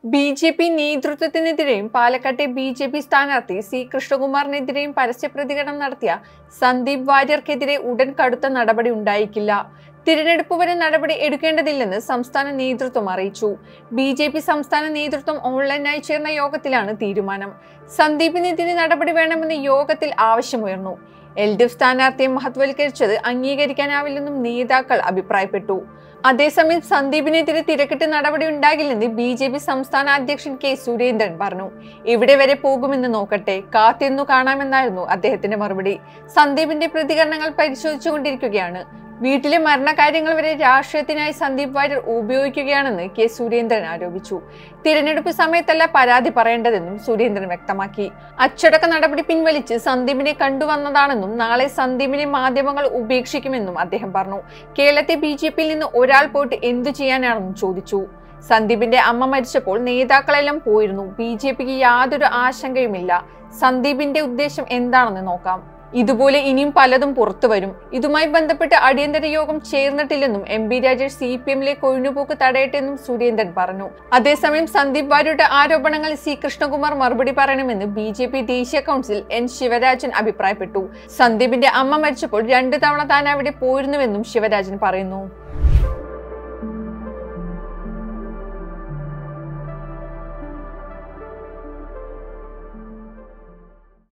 BJP. നേതൃത്വത്തിനെതിരെയും പാലക്കാട്ടെ BJP. സ്ഥാനാർത്ഥി C കൃഷ്ണകുമാറിനെതിരെയും പരസ്യ പ്രതികരണം നടത്തിയ സന്ദീപ് വാര്യർക്കെതിരെ ഉടൻ കടുത്ത നടപടി ഉണ്ടായേക്കില്ല. തിരഞ്ഞെടുപ്പ് വരെ നടപടി എടുക്കേണ്ടതില്ലെന്ന് സംസ്ഥാന നേതൃത്വം അറിയിച്ചു. ബി.ജെ.പി. സംസ്ഥാന നേതൃത്വം ഓൺലൈനായി ചേർന്ന യോഗത്തിലാണ് തീരുമാനം. സന്ദീപിനെതിരെ നടപടി വേണമെന്ന് യോഗത്തിൽ ആവശ്യമുയർന്നു. എൽ.ഡി.എഫ്. സ്ഥാനാർത്ഥിയെ മഹത്വവൽക്കരിച്ചത് അംഗീകരിക്കാനാവില്ലെന്നും നേതാക്കൾ അഭിപ്രായപ്പെട്ടു. അതേസമയം സന്ദീപിനെതിരെ തിരക്കിട്ട് നടപടി ഉണ്ടാകില്ലെന്ന് ബി.ജെ.പി. സംസ്ഥാന അധ്യക്ഷൻ കെ സുരേന്ദ്രൻ പറഞ്ഞു. ഇവിടെ വരെ പോകുമെന്ന് നോക്കട്ടെ, കാത്തിരുന്നു കാണാമെന്നായിരുന്നു അദ്ദേഹത്തിന്റെ മറുപടി. സന്ദീപിന്റെ പ്രതികരണങ്ങൾ പരിശോധിച്ചുകൊണ്ടിരിക്കുകയാണ്. വീട്ടിലെ മരണകാര്യങ്ങൾ വരെ രാഷ്ട്രീയത്തിനായി സന്ദീപ് വാര്യർ ഉപയോഗിക്കുകയാണെന്ന് കെ സുരേന്ദ്രൻ ആരോപിച്ചു. തിരഞ്ഞെടുപ്പ് സമയത്തല്ല പരാതി പറയേണ്ടതെന്നും സുരേന്ദ്രൻ വ്യക്തമാക്കി. അച്ചടക്ക നടപടി പിൻവലിച്ച് സന്ദീപിനെ കണ്ടുവന്നതാണെന്നും നാളെ സന്ദീപിനെ മാധ്യമങ്ങൾ ഉപേക്ഷിക്കുമെന്നും അദ്ദേഹം പറഞ്ഞു. കേരളത്തെ ബി.ജെ.പിയിൽ നിന്ന് ഒരാൾ പോയിട്ട് എന്തു ചെയ്യാനാണെന്നും ചോദിച്ചു. സന്ദീപിന്റെ അമ്മ മരിച്ചപ്പോൾ നേതാക്കളെല്ലാം പോയിരുന്നു. ബി.ജെ.പിക്ക് യാതൊരു ആശങ്കയുമില്ല. സന്ദീപിന്റെ ഉദ്ദേശം എന്താണെന്ന് നോക്കാം. ഇതുപോലെ ഇനിയും പലതും പുറത്തു വരും. ഇതുമായി ബന്ധപ്പെട്ട് അടിയന്തര യോഗം ചേർന്നിട്ടില്ലെന്നും എം.ബി. രാജേഷ് CPM-ലെ കൊഴിഞ്ഞുപോക്ക് തടയട്ടെന്നും സുരേന്ദ്രൻ പറഞ്ഞു. അതേസമയം സന്ദീപ് വാര്യരുടെ ആരോപണങ്ങൾ സി കൃഷ്ണകുമാർ മറുപടി പറയണമെന്ന് ബി.ജെ.പി. ദേശീയ കൗൺസിൽ N. ശിവരാജൻ അഭിപ്രായപ്പെട്ടു. സന്ദീപിന്റെ അമ്മ മരിച്ചപ്പോൾ 2 തവണ താൻ അവിടെ പോയിരുന്നുവെന്നും ശിവരാജൻ പറയുന്നു.